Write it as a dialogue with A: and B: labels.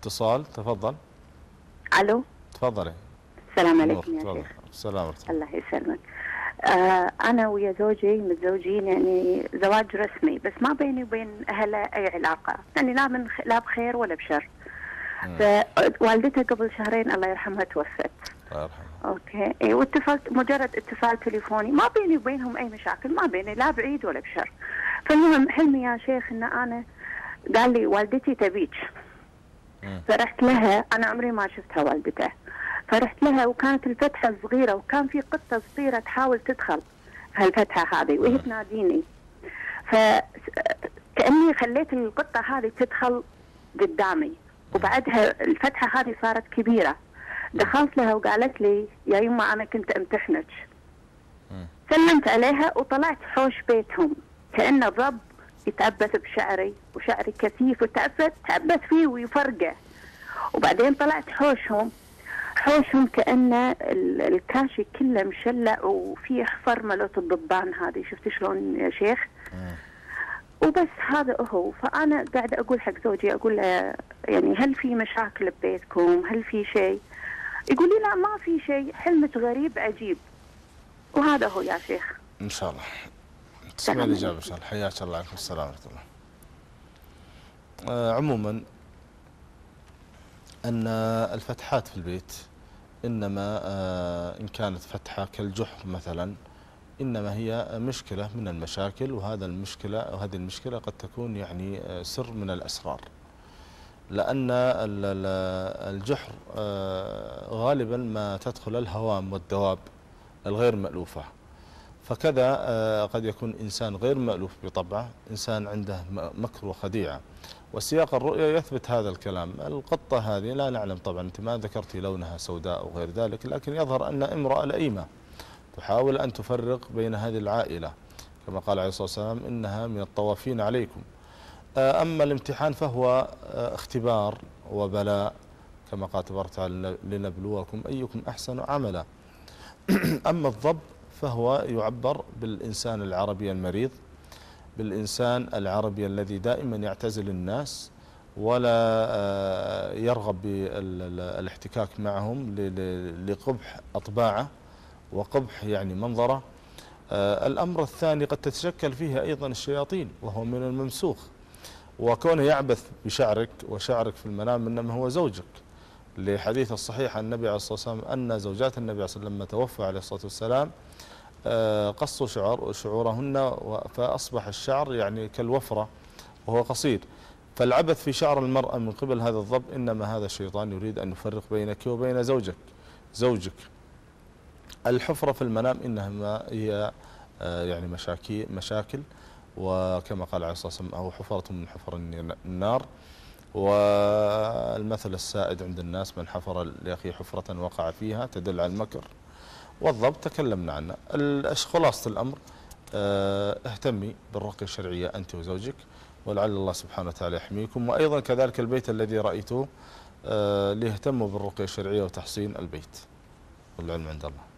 A: اتصال، تفضل.
B: الو.
A: تفضلي.
B: السلام عليكم يا شيخ.
A: السلام عليكم.
B: الله يسلمك. انا ويا زوجي متزوجين، يعني زواج رسمي، بس ما بيني وبين اهله اي علاقه، يعني لا بخير ولا بشر. فوالدتها قبل شهرين الله يرحمها توفت.
A: الله يرحمها.
B: اوكي. واتصلت، مجرد اتصال تليفوني، ما بيني وبينهم اي مشاكل، ما بيني لا بعيد ولا بشر. فالمهم حلمي يا شيخ ان انا، قال لي والدتي تبيك. فرحت لها، انا عمري ما شفتها والدته، فرحت لها وكانت الفتحه صغيره، وكان في قطه صغيره تحاول تدخل هالفتحه هذه وهي تناديني، فكأني خليت القطه هذه تدخل قدامي، وبعدها الفتحه هذه صارت كبيره. دخلت لها وقالت لي يا يما انا كنت امتحنك. سلمت عليها وطلعت حوش بيتهم، كأنه الرب يتعبث بشعري، وشعري كثيف وتعبث فيه ويفرقه. وبعدين طلعت حوشهم كأن الكاشي كله مشلع وفي حفر ملوت الضبان هذه، شفت شلون يا شيخ؟ وبس هذا هو. فأنا قاعدة أقول حق زوجي، أقول له يعني هل في مشاكل ببيتكم؟ هل في شيء؟ يقول لي لا ما في شيء، حلمك غريب عجيب. وهذا هو يا شيخ.
A: إن شاء الله تسمع الإجابة إن شاء الله. حياك الله. عليكم السلام ورحمة الله. عموما أن الفتحات في البيت إنما إن كانت فتحة كالجحر مثلا، إنما هي مشكلة من المشاكل، وهذه المشكلة قد تكون يعني سر من الأسرار، لأن الجحر غالبا ما تدخل الهوام والدواب الغير مألوفة، فكذا قد يكون إنسان غير مألوف بطبعه، إنسان عنده مكر وخديعة، وسياق الرؤيا يثبت هذا الكلام. القطة هذه لا نعلم طبعا، أنت ما ذكرتي لونها سوداء أو غير ذلك، لكن يظهر أن امرأة لئيمة تحاول أن تفرق بين هذه العائلة، كما قال عليه الصلاة والسلام إنها من الطوافين عليكم. أما الامتحان فهو اختبار وبلاء، كما قال تبارك وتعالى لنبلوكم أيكم أحسن عملا. أما الضب فهو يعبر بالإنسان العربي المريض، بالإنسان العربي الذي دائما يعتزل الناس ولا يرغب بالاحتكاك معهم لقبح أطباعه وقبح يعني منظره. الأمر الثاني قد تتشكل فيه أيضا الشياطين، وهو من الممسوخ، وكونه يعبث بشعرك وشعرك في المنام إنما هو زوجك، لحديث الصحيح عن النبي عليه الصلاة والسلام أن زوجات النبي عليه الصلاة والسلام لما توفى عليه الصلاة والسلام قصوا شعورهن، فأصبح الشعر يعني كالوفرة وهو قصير. فالعبث في شعر المرأة من قبل هذا الضب إنما هذا الشيطان يريد أن يفرق بينك وبين زوجك. الحفرة في المنام إنما هي يعني مشاكل، وكما قال عليه الصلاة والسلام أو حفرة من حفر النار. والمثل السائد عند الناس من حفر لأخيه حفرة وقع فيها تدل على المكر. والضبط تكلمنا عنه. خلاصة الأمر اهتمي بالرقية الشرعية أنت وزوجك، ولعل الله سبحانه وتعالى يحميكم. وأيضا كذلك البيت الذي رأيته ليهتموا بالرقية الشرعية وتحصين البيت، والعلم عند الله.